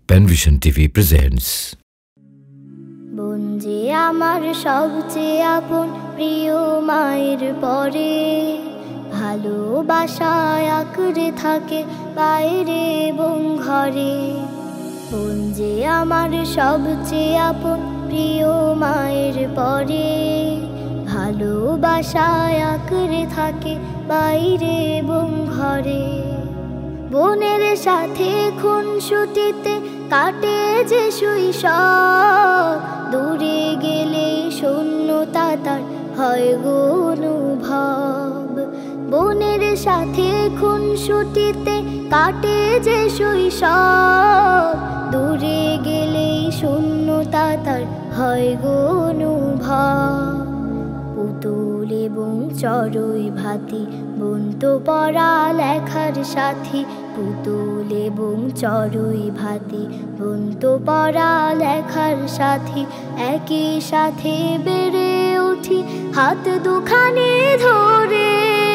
Penvision TV presents. বোন যে আমার সবচেয়ে আপন প্রিয় মায়ের পরে, ভালোবাসায় আঁকড়ে থাকে বাইরে এবং ঘরে। বোন যে আমার সবচেয়ে আপন প্রিয় মায়ের পরে, ভালোবাসায় আঁকড়ে থাকে বাইরে এবং ঘরে। বোনের সাথে খুনসুটিতে কাটে যে শৈশব, দূরে গেলে শূন্যতা তার হয় গো অনুভব। বোনের সাথে খুনসুটিতে কাটে যে শৈশব, দূরে গেলে শূন্যতা তার হয় গো অনুভব। পুতুল এবং চড়ুই ভাতি বোন তো পড়া লেখার সাথী, পুতুল এবং চড়ুই ভাতি বোন তো পড়া লেখার সাথী। একই সাথে বেড়ে উঠি হাত দুখানি ধরে,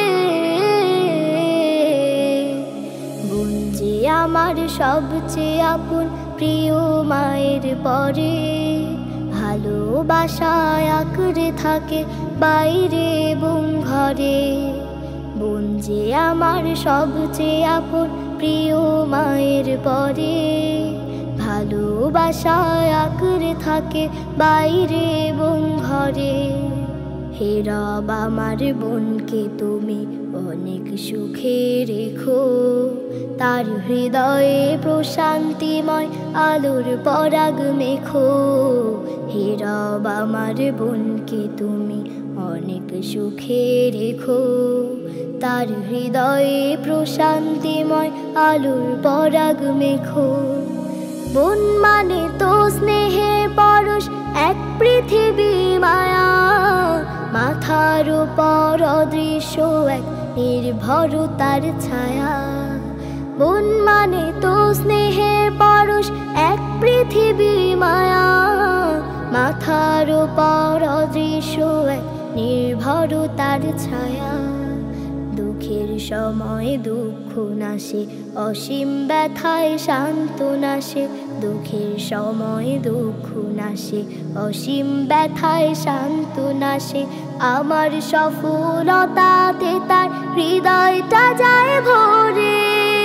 বোন যে আমার সবচেয়ে আপন প্রিয় মায়ের পরে, ভালোবাসায় আঁকড়ে থাকে বাইরে এবং ঘরে। বোন যে আমার সবচেয়ে আপন প্রিয় মায়ের পরে, ভালোবাসায় আঁকড়ে থাকে বাইরে এবং ঘরে। হে রব আমার বোনকে তুমি অনেক সুখে রেখো, তার হৃদয়ে প্রশান্তিময় আলোর পরাগ মেখো। হে রব আমার বোনকে তুমি অনেক সুখে রেখো, তার হৃদয়ে প্রশান্তিময় আলোর পরাগ মেখো। বোন মানে তো স্নেহে পরশ এক পৃথিবী মায়া, মাথার উপর অদৃশ্য এক নির্ভরতার ছায়া। বোন মানে তো স্নেহে পরশ এক পৃথিবী মায়া, মাথার উপর অদৃশ্য এক নির্ভরতার ছায়া। দুঃখের সময় দুঃখ নাশে, অসীম ব্যথায় সান্ত্বনা সে। দুঃখের সময় দুঃখ নাশে, অসীম ব্যথায় সান্ত্বনা সে। আমার সফলতাতে তার হৃদয়টা যায় ভরে,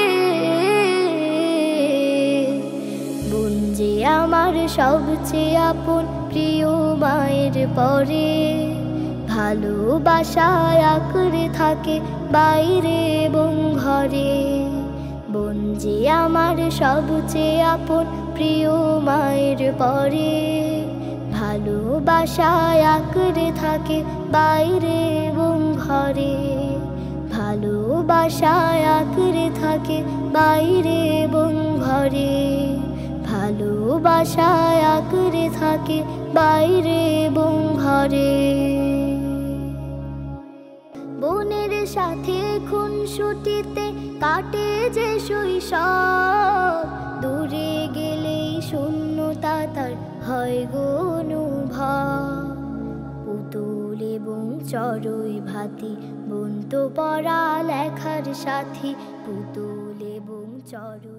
বোন যে আমার সবচেয়ে আপন প্রিয় মায়ের পরে, ভালোবাসায় আঁকড়ে থাকে বাইরে এবং ঘরে। বোন যে আমার সবচেয়ে আপন প্রিয় মায়ের পরে, ভালোবাসায় আঁকড়ে থাকে বাইরে এবং ঘরে। ভালোবাসায় আঁকড়ে থাকে বাইরে এবং ঘরে। ভালোবাসায় আঁকড়ে থাকে বাইরে এবং ঘরে। বোনের সাথে খুনসুটিতে কাটে যে শৈশব, দূরে গেলেই শূন্যতা তার হয় গো অনুভব। পুতুল এবং চড়ুই ভাতি বোন তো পড়া লেখার সাথী, পুতুল এবং চড়ুই